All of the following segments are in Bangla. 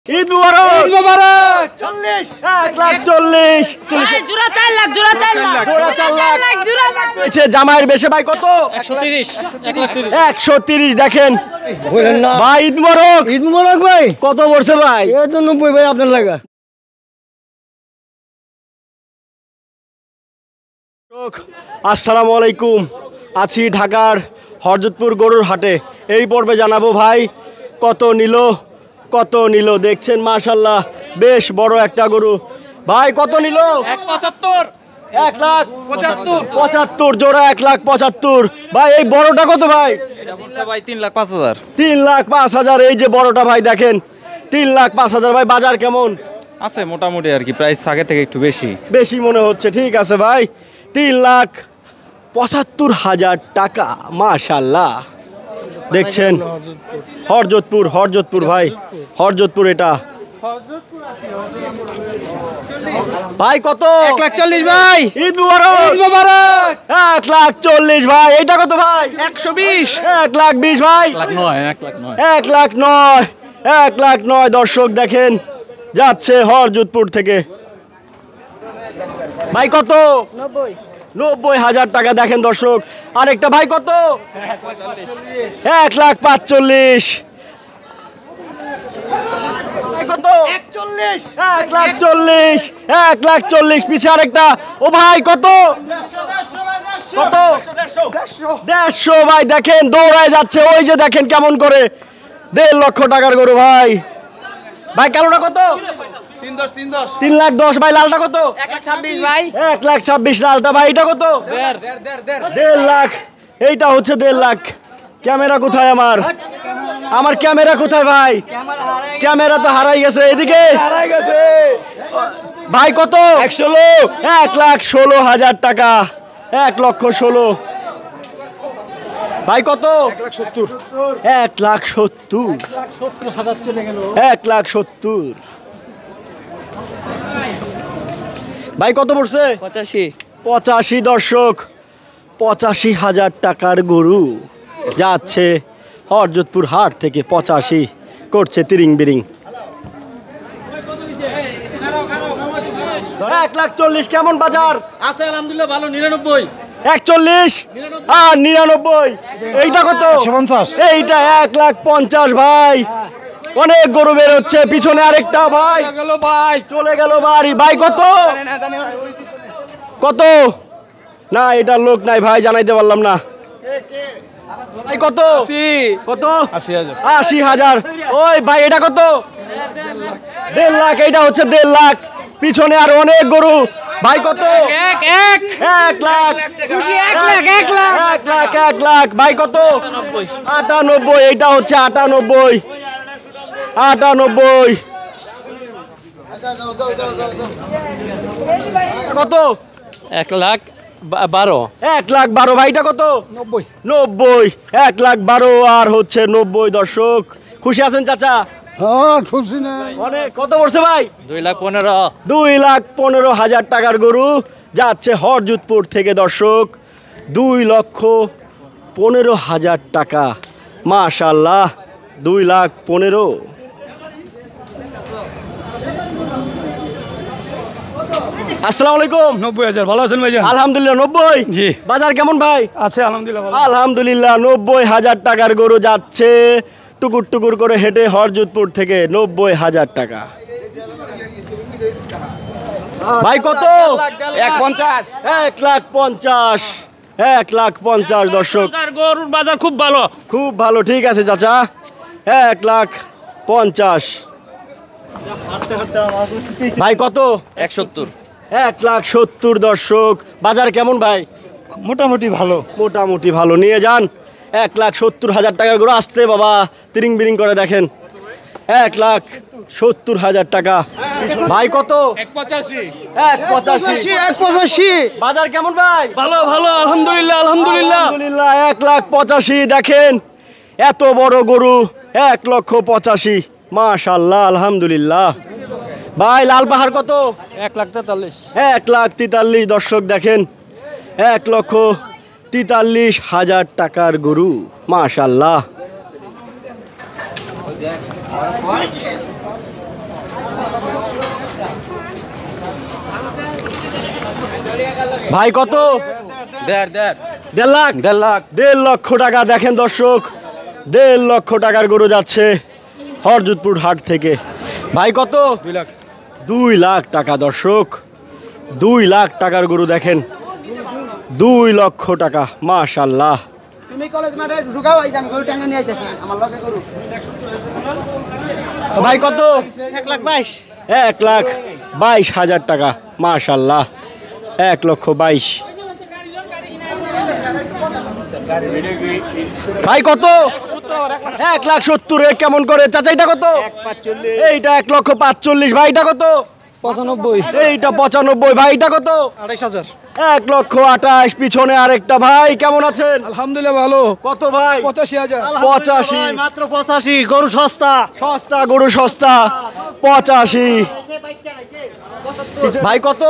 ঈদ মুবারক ঈদ মুবারক 40 1,40,000 জোড়া 4 লাখ জোড়া 4 লাখ জোড়া 4 লাখ জোড়া হয়েছে জামাইয়ের বেশে ভাই কত 130 দেখেন ভাই ঈদ মুবারক ভাই কত পড়ছে ভাই এর তো 90 ভাই আপনার লাগা। আসসালামু আলাইকুম, আছি ঢাকার হরজতপুর গরুর হাটে। এই পর্বে জানাবো ভাই কত নিল দেখছেন মাশাআল্লাহ বেশ বড় একটা গরু। ভাই কত নিল? 1,75,000 জোড়া 1,75,000। ভাই এই বড়টা কত ভাই? এটা বলছে ভাই 3,05,000। 3,05,000 এই যে বড়টা ভাই দেখেন 3,05,000। ভাই বাজার কেমন আছে? মোটামুটি আর কি, প্রাইস আগে থেকে একটু বেশি মনে হচ্ছে। ঠিক আছে ভাই 3,75,000 টাকা মাশাআল্লাহ দেখছেন। হরজতপুর ভাই হরজতপুর এটা ভাই কত? 1,40,000 ভাই। ঈদ মুবারক 1,40,000 ভাই। এইটা কত ভাই? 120 1,20,000 ভাই। 1,09,000 দর্শক দেখেন যাচ্ছে হরজতপুর থেকে। ভাই কত? 90,000 টাকা দেখেন দর্শক। আরেকটা ভাই কত? 1,45,000 কত? 1,40,000 পিছে আরেকটা। ও ভাই কত? 150 ভাই দেখেন দৌড়ায় যাচ্ছে। ওই যে দেখেন কেমন করে 1.5 লক্ষ টাকার গরু ভাই। ভাই কালোটা কত? 3,10,000 ভাই। লালটা কত? 126 ভাই 1,26,000 লালটা ভাই। এটা কত? 1.5 লাখ। এইটা হচ্ছে 1.5 লাখ। ক্যামেরা কোথায় আমার ক্যামেরা কোথায় ভাই? ক্যামেরা তো হারাই গেছে। এদিকে ভাই কত? 1,16,000 টাকা। 1,16,000 ভাই কত? 1,70,000 1,70,000 ভাই কত পড়ছে? 85 দর্শক 85,000 টাকার গরু যাচ্ছে হরজতপুর হাট থেকে। 85 করছে তিরিং বিরিং। 1,40,000 কেমন বাজার আছে? আলহামদুলিল্লাহ ভালো। 99 41 আর 99। এইটা কত? 150। এইটা 1,50,000 ভাই। অনেক গরু বের হচ্ছে পিছনে। আরেকটা ভাই চলে গেল বাড়ি। ভাই কত? না এটার লোক নাই ভাই, জানাইতে পারলাম না। ভাই কত? 80,000। ওই ভাই এটা কত? 1.5 লাখ। এইটা হচ্ছে 1.5 লাখ। পিছনে আর অনেক গরু। ভাই কত? 1 লাখ। 1 লাখ। ভাই কত? 98। এইটা হচ্ছে 98। কত? 1,12,000 1,12,000 ভাইটা কত? 90 1,12,000 আর হচ্ছে 90 দর্শক। খুশি আছেন চাচা? হ্যাঁ খুশি না অনেক। কত পড়ছে ভাই? 2,15,000 2,15,000 টাকার গরু যাচ্ছে হরজতপুর থেকে দর্শক। 2,15,000 টাকা মাশাআল্লাহ। 2,15,000। আসসালামু আলাইকুম। 90,000 ভালো আছেন ভাইজান? আলহামদুলিল্লাহ। 90 জি। বাজার কেমন ভাই? আছে আলহামদুলিল্লাহ ভালো। আলহামদুলিল্লাহ 90,000 টাকার গরু যাচ্ছে টুকুর টুকুর করে হেঁটে হরজতপুর থেকে। 90,000 টাকা ভাই কত? 1,50,000 1,50,000 1,50,000 দর্শক। গরুর বাজার খুব ভালো। ঠিক আছে চাচা 1,50,000 ভাই কত? 170 1,70,000 দর্শক। বাজার কেমন ভাই? মোটামুটি ভালো। নিয়ে যান 1,70,000 টাকার গরু। আসতে বাবা তিরিং বিরিং করে দেখেন। 1,70,000 টাকা ভাই কত? 1,85 বাজার কেমন ভাই? ভালো আলহামদুলিল্লাহ 1,85,000 দেখেন এত বড় গরু 1,85,000 মাশাআল্লাহ আলহামদুলিল্লাহ। ভাই লাল পাহাড় কত? 1,43,000 1,43,000 দর্শক দেখেন 1,43,000 টাকার গরু মাশাআল্লাহ। ভাই কত? 1.5 লক্ষ টাকা। দেখেন দর্শক, 1.5 লক্ষ টাকার গরু যাচ্ছে হরজতপুর হাট থেকে। ভাই কত? 2 লাখ টাকা। দর্শক 2 লাখ টাকার গরু দেখেন, 2 লক্ষ টাকা। মাশাআল্লাহ। তুমি কলেজ মাঠে ঢুকাও, এই আমি গরু টাঙ্গা নিয়ে আইতাছি আমার লগে গরু। ভাই কত? 1,22,000। 1,22,000 টাকা। মাশাআল্লাহ, 1,22,000। ভাই কত? 1,70,000। কেমন করে চাচা? এটা কত? এইটা 1,45,000। ভাই এটা কত? 95। এইটা 95। ভাই এটা কত? 28,000। 1,28,000। পিছনে আরেকটা ভাই, কেমন আছেন? আলহামদুলিল্লাহ ভালো। কত ভাই? 85,000। 85। মাত্র 85, গরু সস্তা। সস্তা গরু, সস্তা। 85। ভাই কত?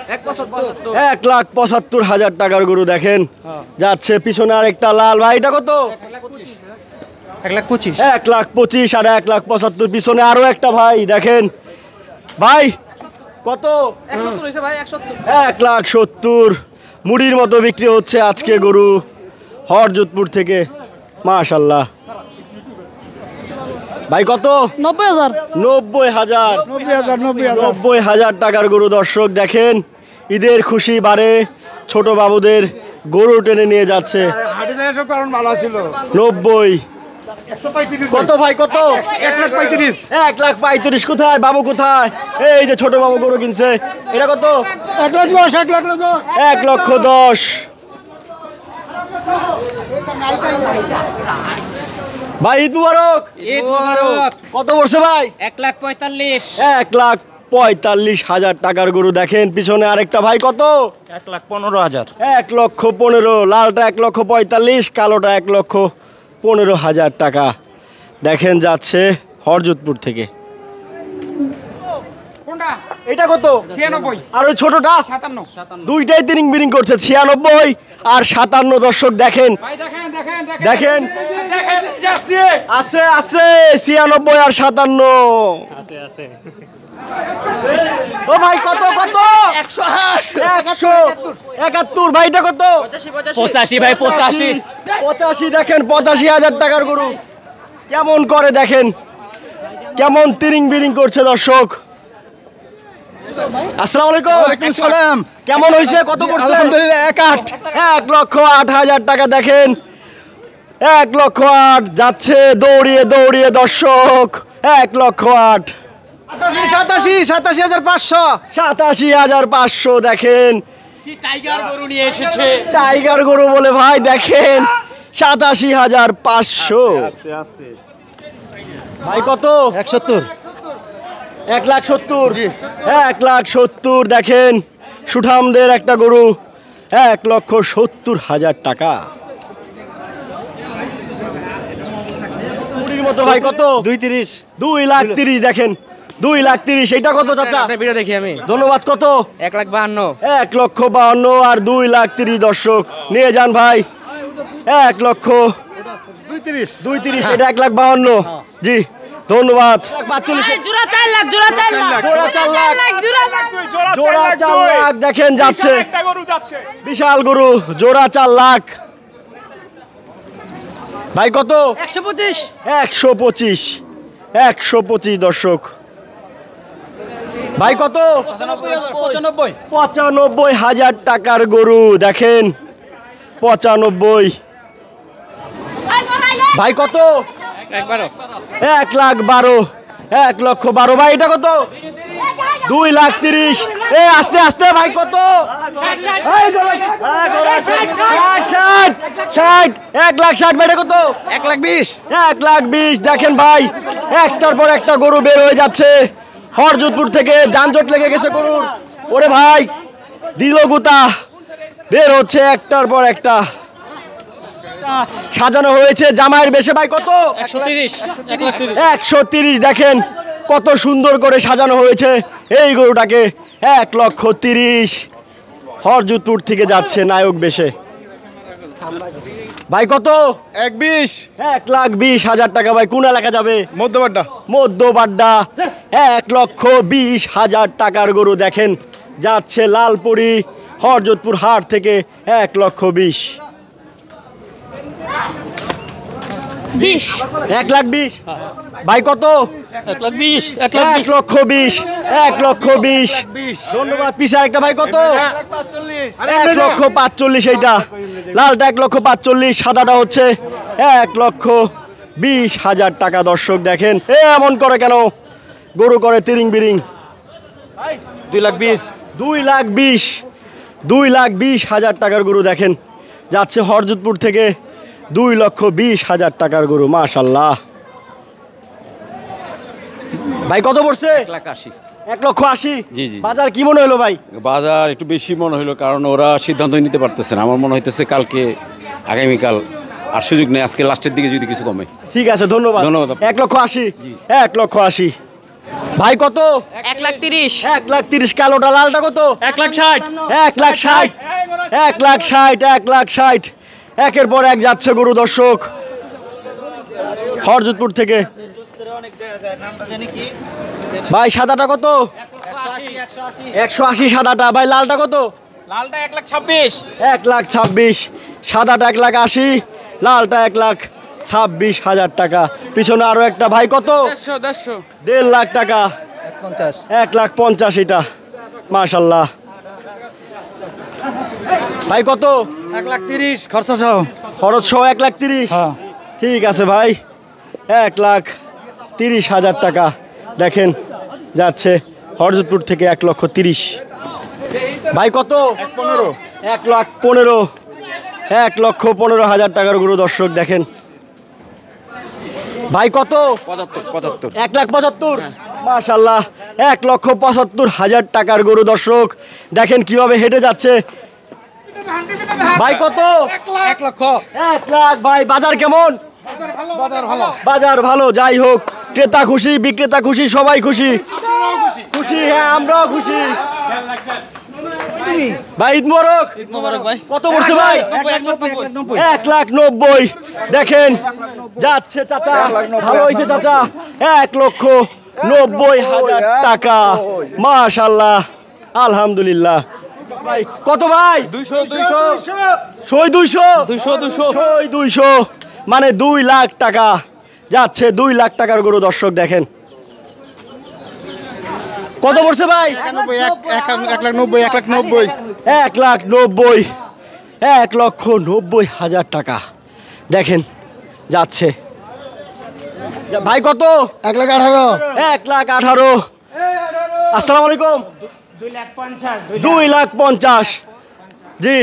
1,75,000 টাকার গরু দেখেন যাচ্ছে। পিছনে আরেকটা লাল। ভাই এটা কত? 1,25,000। 1,25,000 আর 1,75,000। পিছনে আরো একটা ভাই দেখেন। ভাই কত? 1,70,000। মুড়ির মতো বিক্রি হচ্ছে আজকে গরু হরজতপুর থেকে। মাশাআল্লাহ। ভাই কত? 90,000। 90,000। 90,000 টাকার গরু। দর্শক দেখেন, ঈদের খুশি বারে ছোট বাবুদের গরু টেনে নিয়ে যাচ্ছে। 90। কত ভাই কত? 1,35,000। 1,35,000। কোথায় বাবু, কোথায়? এই যে ছোট বাবু গরু কিনছে। এটা কত? 1,10,000। 1,10,000। ভাই ঈদ মুবারক। কত পড়ছে ভাই? 1,45,000। 1,45,000 টাকার গরু দেখেন। পিছনে আরেকটা ভাই কত? 1,15,000। 1,15,000। লালটা 1,45,000, কালোটা 1,15,000 টাকা। দেখেন যাচ্ছে হরজতপুর থেকে। এটা কত? 96। আর ওই ছোটটা? 57। দুইটাই তিরিং বিরিং করছে। 96 আর 57। দর্শক দেখেন, দেখেন আছে আছে 96 আর 57। ও ভাই কত কত? 171। ভাই এটা কত? 85 ভাই 85। 85। দেখেন 85,000 টাকার গরু কেমন করে দেখেন, কেমন তিরিং বিরিং করছে দর্শক। আসসালামু আলাইকুম। ওয়ালাইকুম সালাম। কেমন হয়েছে? কত করছে? আলহামদুলিল্লাহ 1,08,000। 1,08,000 টাকা। দেখেন 1,08,000 যাচ্ছে দৌড়িয়ে দৌড়িয়ে দর্শক। 1,08,000। 87,500। 87,500। দেখেন টাইগার গরু নিয়ে এসেছে। টাইগার গরু বলে ভাই দেখেন 87,500। ভাই কত? 170। 1,70,000। 1,70,000। দেখেন সুঠামদের একটা গরু, 1,70,000 টাকা। মুড়ির মতো ভাই কত? 230। 2,30,000। দেখেন 2,30,000। এটা কত চাচা? ভিডিও দেখি আমি। ধন্যবাদ। কত? 1,52,000। 1,52,000 আর 2,30,000। দর্শক নিয়ে যান ভাই। 1,32,000। এটা 1,52,000। জি ধন্যবাদ। 45,000। জোড়া 4 লাখ, জোড়া 4 লাখ। জোড়া 4 লাখ। জোড়া জোড়া 4 লাখ। দেখেন যাচ্ছে বিশাল গরু, জোড়া 4 লাখ। ভাই কত? 125। 125। 125। দর্শক ভাই কত? 95,000 টাকার গরু দেখেন 95। ভাই কত? 1,12,000। 1,12,000। 1,12,000। ভাই এটা কত? 2,30,000। এ আস্তে আস্তে ভাই কত? 60। 1,60,000। ভাই এটা কত? 1,20,000। 1,20,000। দেখেন ভাই একটার পর একটা গরু বের হয়ে যাচ্ছে হরজতপুর থেকে। যানজট লেগে গেছে গরুর। ওরে ভাই দিল গুতা বের হচ্ছে একটার পর একটা। সাজানো হয়েছে জামাইয়ের বেশে। ভাই কত? 130। 130। দেখেন কত সুন্দর করে সাজানো হয়েছে এই গরুটাকে। 1,30,000 হরজতপুর থেকে যাচ্ছে নায়ক বেশে। ভাই কত? 1,20,000। 1,20,000 টাকা। ভাই কোন এলাকা যাবে? মধ্যবাড্ডা। মধ্যবাড্ডা। 1,20,000 টাকার গরু দেখেন যাচ্ছে লালপুরি হরজতপুর হাট থেকে 1,20,000। 20 1,20,000 ভাই কত? 1,20,000 1,20,000 1,20,000 ধন্যবাদ। পিছে আরেকটা ভাই কত? 1,45,000 এইটা লালটা 1,45,000 সাদাটা হচ্ছে 1,20,000 টাকা। দর্শক দেখেন এমন করে কেন গরু করে তিরিং বিরিং। 2,20,000 2,20,000 টাকার গরু দেখেন যাচ্ছে হরজতপুর থেকে 2,20,000 টাকার গরু মাশাল্লাহ। ভাই কত পড়ছে? 1,80,000। 1,80,000। জি, জি। বাজার কি মনে হলো ভাই? বাজার একটু বেশি মনে হলো, কারণ ওরা সিদ্ধান্ত নিতে পারতেছে না। আমার মনে হইতেছে কালকে আগামীকাল আর সুযোগ নেই, আজকে লাস্টের দিকে যদি কিছু কমে। ঠিক আছে ধন্যবাদ। ধন্যবাদ আপনাকে। 1,80,000 1,80,000 ভাই কত? 1,30,000 1,30,000 কালোটা লালটা কত? 1,60,000 1,60,000 1,60,000 একের পর এক যাচ্ছে গরু দর্শক হরজতপুর থেকে। ভাই সাদাটা কত? 180 সাদাটা। ভাই লালটা কত? লালটা 1,26,000 1,26,000 সাদাটা 1,80,000 লালটা 1,26,000 টাকা। পিছনে আরো একটা ভাই কত? 1.5 লাখ টাকা 1,50,000 এটা মাশাল্লাহ। ভাই কত? 1,30,000 খরচা সহ। খরচ সহ 1,30,000। ঠিক আছে ভাই 1,30,000 টাকা দেখেন যাচ্ছে হরজতপুর থেকে 1,30,000। ভাই কত? 1,15,000 1,15,000 টাকার গরু দর্শক দেখেন। ভাই কত? 75। 1,75,000 মাশাল্লাহ 1,75,000 টাকার গরু দর্শক দেখেন কিভাবে হেঁটে যাচ্ছে। ভাই কত? 1 লক্ষ। 1 লাখ। ভাই বাজার কেমন? বাজার ভালো। যাই হোক ক্রেতা খুশি বিক্রেতা খুশি সবাই খুশি খুশি। হ্যাঁ আমরাও খুশি। ভাই ঈদ মোবারক। ভাই কত পড়ছে ভাই? 1,90,000 দেখেন যাচ্ছে চাচা। ভালো হয়েছে চাচা 1,90,000 টাকা মাশাল্লাহ আলহামদুলিল্লাহ। ভাই কত ভাই? 200 মানে 2 লাখ টাকা যাচ্ছে 2 লাখ টাকার গরু দর্শক দেখেন। কত পড়ছে ভাই? 1,90,000 1,90,000 টাকা দেখেন যাচ্ছে। ভাই কত? 1,18,000 1,18,000। আসসালামু আলাইকুম। 2,50,000 জি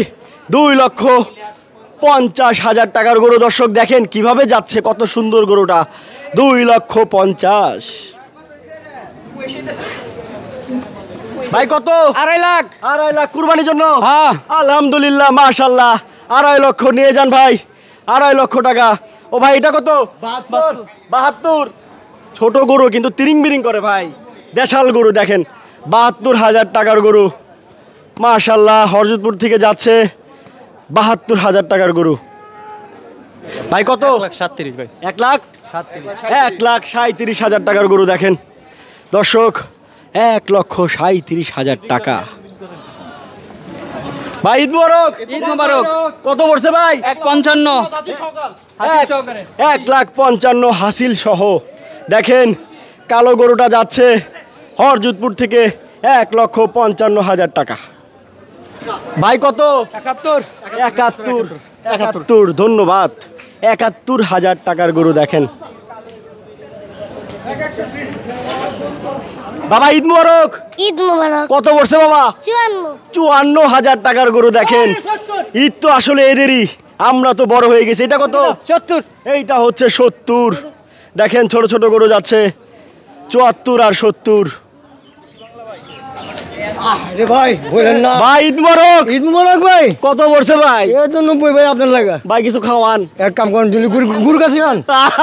2,50,000 টাকার গরু দর্শক দেখেন কিভাবে যাচ্ছে কত সুন্দর গরুটা 2,50,000। ভাই কত? 2.5 লাখ। 2.5 লাখ কুরবানির জন্য। হ্যাঁ। আলহামদুলিল্লাহ মাশাল্লাহ 2.5 লক্ষ নিয়ে যান ভাই 2.5 লক্ষ টাকা। ও ভাই এটা কত? 72 ছোট গরু কিন্তু তিরিং বিরিং করে ভাই দেশাল গরু দেখেন 72,000 টাকার গরু মাশাল্লাহ হরজতপুর থেকে যাচ্ছে 72,000 টাকার গরু। ভাই কত? 1,37,000 ভাই। 1,37,000 টাকার গরু দেখেন দর্শক 1,37,000 টাকা। ভাই ঈদ মোবারক। ঈদ মোবারক। কত পড়ছে ভাই? 1,55,000 1,55,000 হাসিল সহ দেখেন কালো গরুটা যাচ্ছে হরজতপুর থেকে 1,55,000 টাকা। ভাই কত? 71 ধন্যবাদ 71,000 টাকার গরু দেখেন। বাবা ঈদ মোবারক। ঈদ মোবারক। কত পড়ছে বাবা? 54,000 টাকার গরু দেখেন। ঈদ তো আসলে এদেরই, আমরা তো বড় হয়ে গেছি। এটা কত? 70। এইটা হচ্ছে 70 দেখেন ছোট ছোট গরু যাচ্ছে 74 আর 70। আরে ভাই বলেন না। ভাই ঈদ মোবারক। ঈদ মোবারক ভাই। কত পড়ছে ভাই? এর তো 90 ভাই আপনার লাগা। ভাই কিছু খাওয়ান। এক কাম করেন যদি গুরু কাছে যান।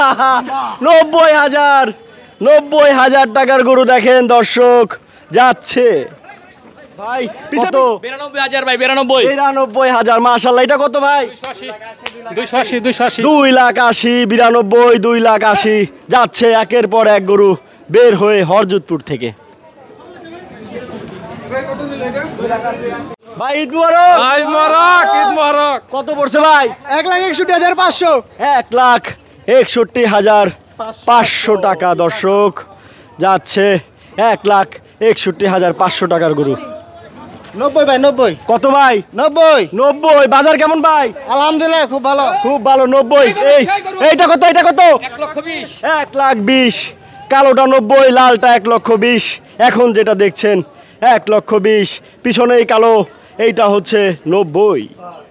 90,000 টাকার গরু দেখেন দর্শক যাচ্ছে ভাই কত? 92,000 ভাই 92,000 মাশাআল্লাহ। এটা কত ভাই? 280 2,80,000 92 2,80,000 যাচ্ছে একের পর এক গরু বের হয়ে হরজতপুর থেকে। ভাই ঈদ মুবারক। ঈদ মুবারক, ঈদ মুবারক। কত পড়ছে ভাই? 1,61,500 1,61,500 টাকা দর্শক যাচ্ছে। 1,61,500 টাকার গরু। 90 ভাই 90 কত ভাই? 90 90। বাজার কেমন ভাই? আলহামদুলিল্লাহ খুব ভালো। খুব ভালো। 90। এইটা কত? এটা কত? 1,20,000। কালোটা 90, লালটা 1,20,000। এখন যেটা দেখছেন 1,20,000। পিছনেই কালো, এইটা হচ্ছে 90।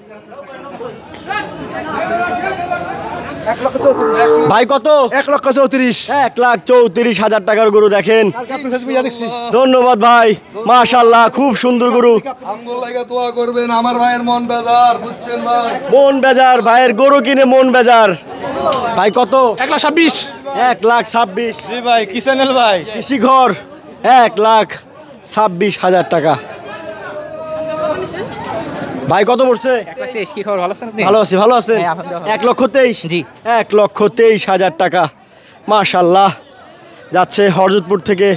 ভাই কত? 1,34,000 1,34,000 টাকার গরু দেখেন। দেখছি। ধন্যবাদ ভাই, মাশাআল্লাহ খুব সুন্দর গরু। দোয়া করবেন, আমার ভাইয়ের মন বেজার, বুঝছেন ভাই? মন বেজার, ভাইয়ের গরু কিনে মন বেজার। ভাই কত? 1,26,000 1,26,000। জি ভাই, কি চ্যানেল ভাই? কৃষি ঘর 1,26,000 টাকা। ভাই কত পড়ছে? 1,23,000 কি খবর, ভালো আছেন আপনি? ভালো আছি, ভালো আছেন? হ্যাঁ, আলহামদুলিল্লাহ। 1,23,000। জি। 1,23,000 টাকা। মাশাআল্লাহ যাচ্ছে হরজতপুর থেকে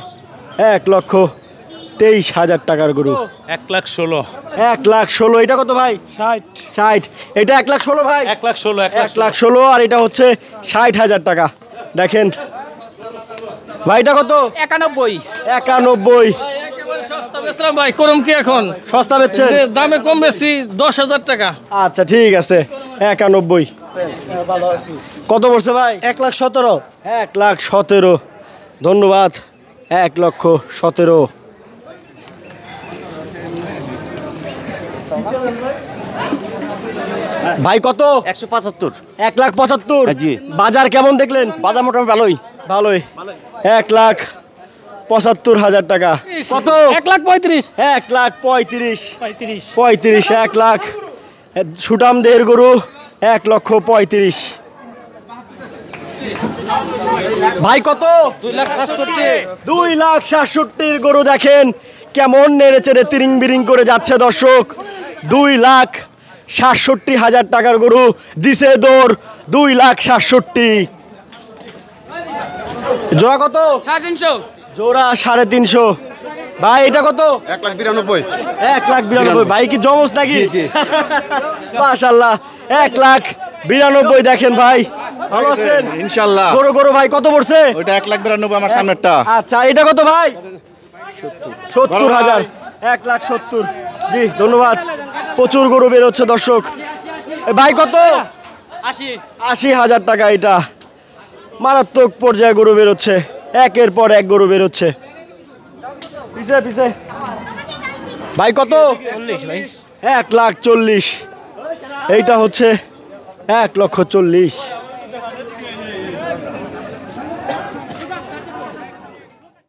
1,23,000 টাকার গরু। 1,16,000 1,16,000। এটা কত ভাই? 60। এটা 1,16,000 ভাই। 1,16,000 1,16,000 আর এটা হচ্ছে 60,000 টাকা। দেখেন ভাই, এটা কত? 91 91। সস্তা বেচলাম ভাই, করম কি এখন? সস্তা বেচছেন? যে দামে কম বেশি 10,000 টাকা। আচ্ছা ঠিক আছে। 91। কত পড়ছে ভাই? 1,17,000 1,17,000। ধন্যবাদ। 1,17,000। ভাই কত? 175 1,75,000। জি। বাজার কেমন দেখলেন? বাজার মোটামুটি ভালোই। ভালোই। 1,75,000 টাকা। কত? 1,35,000 1,35,000। 35। 1,00,000। সুটাম দেহের গরু 1,35,000। ভাই কত? 2,67,000 2,67,000 গরু দেখেন কেমন নেড়ে চেড়ে তিরিং বিরিং করে যাচ্ছে দর্শক। 2,67,000 টাকার গরু দিছে দৌড়। 2,67,000। জোড়া কত? 350 জোড়া 350। ভাই এটা কত? 1,92,000 1,92,000। ভাই কি জমজ নাকি? মাশাআল্লাহ। 1,92,000 দেখেন ভাই, ভালো আছেন? ইনশাআল্লাহ। গরু গরু ভাই কত পড়ছে? ওইটা 1,92,000 আমার সামনেরটা। আচ্ছা এটা কত ভাই? 70,000। 1,70,000। জি ধন্যবাদ। প্রচুর গরু বের হচ্ছে দর্শক। এ ভাই কত? 80,000 টাকা। এটা মারাত্মক পর্যায়ে গরু বের হচ্ছে, একের পর এক গরু বের হচ্ছে। পিছে পিছে ভাই কত? 40 ভাই। 1,40,000। এইটা হচ্ছে 1,40,000।